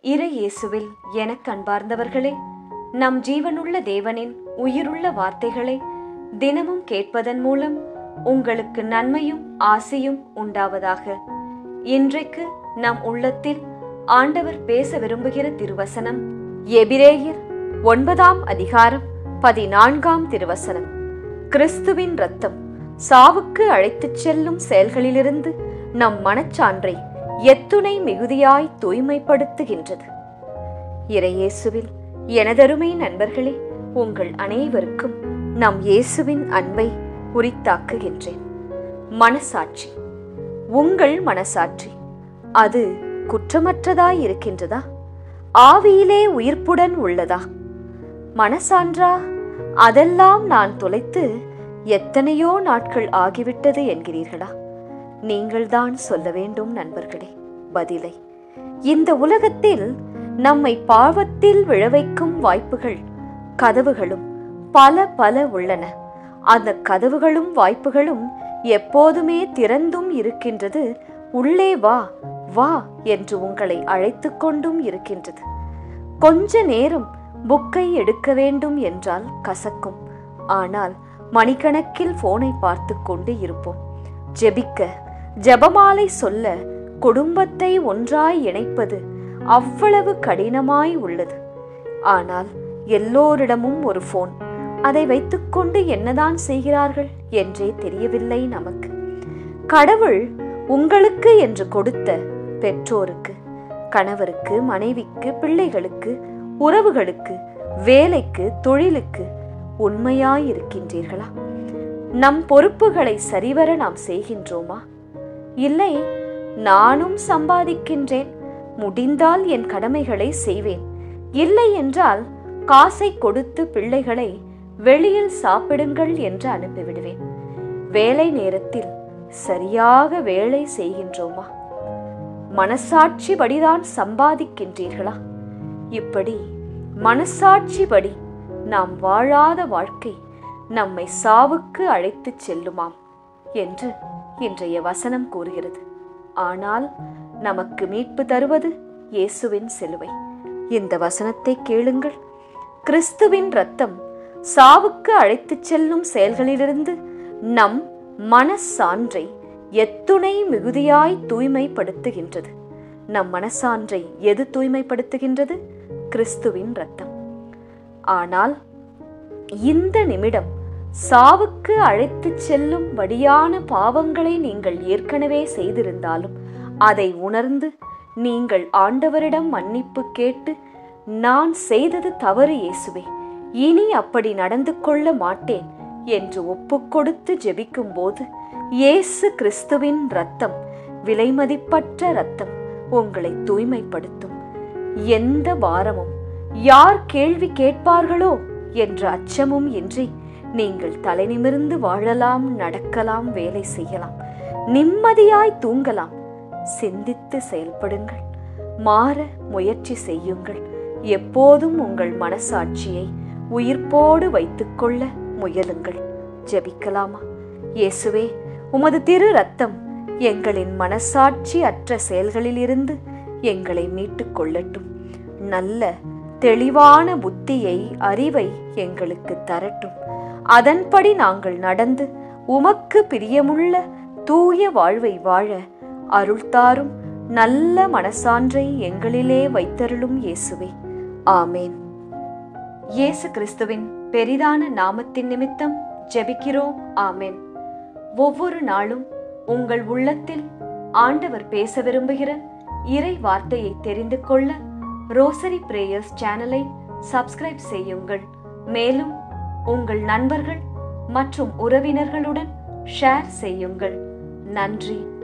இறை இயேசுவில் எனக் அன்பார்ந்தவர்களே, நம் ஜீவனுள்ள தேவனின் உயிருள்ள வார்த்தைகளை தினமும் கேட்பதன் மூலம் உங்களுக்கு நன்மையும் ஆசையும் உண்டாவதாக. இன்றைக்கு நம் உள்ளத்தில் ஆண்டவர் பேச விரும்புகிற திருவசனம் எபிரேயர் 9ஆம் அதிகாரம் 14ஆம் திருவசனம். கிறிஸ்துவின் இரத்தம் சாவுக்கு அழைத்துச் செல்லும் செயல்களிலிருந்து நம் மனச்சான்றை எத்துணை மிகுதியாய் தூய்மைப்படுத்துகின்றது. இறையேசுவில் எனதருமை நண்பர்களே, உங்கள் அனைவருக்கும் நம் இயேசுவின் அன்பை உரித்தாக்குகின்றேன். மனசாட்சி, உங்கள் மனசாட்சி அது குற்றமற்றதாய் இருக்கின்றதா? ஆவியிலே உயிர்ப்புடன் உள்ளதா? மனசான்றா அதெல்லாம் நான் தொலைத்து எத்தனையோ நாட்கள் ஆகிவிட்டது என்கிறீர்களா? நீங்கள்தான் சொல்ல வேண்டும் நண்பர்களே பதிலை. இந்த உலகத்தில் நம்மை பாவத்தில் விழவைக்கும் வாய்ப்புகள் கதவுகளும் பல பல உள்ளன. அந்த கதவுகளும் வாய்ப்புகளும் எப்போதுமே திறந்தும் இருக்கின்றது. உள்ளே வா வா என்று உங்களை அழைத்து கொண்டும் இருக்கின்றது. கொஞ்ச நேரம் புக்கை எடுக்க வேண்டும் என்றால் கசக்கும். ஆனால் மணிக்கணக்கில் போனை பார்த்து கொண்டு இருப்போம். ஜெபிக்க, ஜெபமாலை சொல்ல, குடும்பத்தை ஒன்றாய் இணைப்பது அவ்வளவு கடினமாய் உள்ளது. ஆனால் எல்லோரிடமும் ஒரு போன். அதை வைத்துக்கொண்டு என்னதான் செய்கிறார்கள் என்றே தெரியவில்லை நமக்கு. கடவுள் உங்களுக்கு என்று கொடுத்த பெற்றோருக்கு, கணவருக்கு, மனைவிக்கு, பிள்ளைகளுக்கு, உறவுகளுக்கு, வேலைக்கு, தொழிலுக்கு உண்மையாயிருக்கின்றீர்களா? நம் பொறுப்புகளை சரிவர நாம் செய்கின்றோமா? இல்லை, நானும் சம்பாதிக்கின்றேன், முடிந்தால் என் கடமைகளை செய்வேன், இல்லை என்றால் காசை கொடுத்து பிள்ளைகளை வெளியில் சாப்பிடுங்கள் என்று அனுப்பிவிடுவேன். வேலை நேரத்தில் சரியாக வேலை செய்கின்றோமா? மனசாட்சி படிதான் சம்பாதிக்கின்றீர்களா? இப்படி மனசாட்சி படி நாம் வாழாத வாழ்க்கை நம்மை சாவுக்கு அழைத்து செல்லுமாம் என்று இன்றைய வசனம் கூறுகிறது. ஆனால் நமக்கு மீட்பு தருவது இயேசுவின் சிலுவை. இந்த வசனத்தை கேளுங்கள். கிறிஸ்துவின் இரத்தம் சாவுக்கு அழைத்துச் செல்லும் செயல்களிலிருந்து நம் மனசான்றை எத்துணை மிகுதியாய் தூய்மைப்படுத்துகின்றது. நம் மனசான்றை எது தூய்மைப்படுத்துகின்றது? கிறிஸ்துவின் இரத்தம். ஆனால் இந்த நிமிடம் சாவுக்கு அழைத்துச் செல்லும் படியான பாவங்களை நீங்கள் ஏற்கனவே செய்திருந்தாலும் அதை உணர்ந்து நீங்கள் ஆண்டவரிடம் மன்னிப்பு கேட்டு, நான் செய்தது தவறு இயேசுவே, இனி அப்படி நடந்து கொள்ள மாட்டேன் என்று ஒப்புக்கொடுத்து ஜெபிக்கும் போது இயேசு கிறிஸ்துவின் இரத்தம், விலைமதிப்பற்ற இரத்தம், உங்களை தூய்மைப்படுத்தும். எந்த பாரமும், யார் கேள்வி கேட்பார்களோ என்ற அச்சமும் இன்றி நீங்கள் தலை நிமிர்ந்து வாழலாம், நடக்கலாம், வேலை செய்யலாம், நிம்மதியாய் தூங்கலாம். சிந்தித்து செயல்படுங்கள், மாற முயற்சி செய்யுங்கள். எப்போதும் உங்கள் மனசாட்சியை உயிர்ப்போடு வைத்துக்கொள்ள முயலுங்கள். ஜெபிக்கலாமா? இயேசுவே, உமது திரு இரத்தம் எங்களின் மனசாட்சி அற்ற செயல்களிலிருந்து எங்களை மீட்டுக் கொள்ளட்டும். நல்ல தெளிவான புத்தியை, அறிவை எங்களுக்கு தரட்டும். அதன்படி நாங்கள் நடந்து உமக்கு பிரியமுள்ள தூய வாழ்வை வாழ அருள்தாரும். நல்ல மனசான்றை எங்களிலே வைத்தருளும் இயேசுவே. ஆமேன். இயேசு கிறிஸ்துவின் பெரிதான நாமத்தின் நிமித்தம் ஜெபிக்கிறோம். ஆமேன். ஒவ்வொரு நாளும் உங்கள் உள்ளத்தில் ஆண்டவர் பேச விரும்புகிற இறை வார்த்தையை தெரிந்து கொள்ள ரோசரி பிரேயர்ஸ் சேனலை சப்ஸ்கிரைப் செய்யுங்கள். மேலும் உங்கள் நண்பர்கள் மற்றும் உறவினர்களுடன் ஷேர் செய்யுங்கள். நன்றி.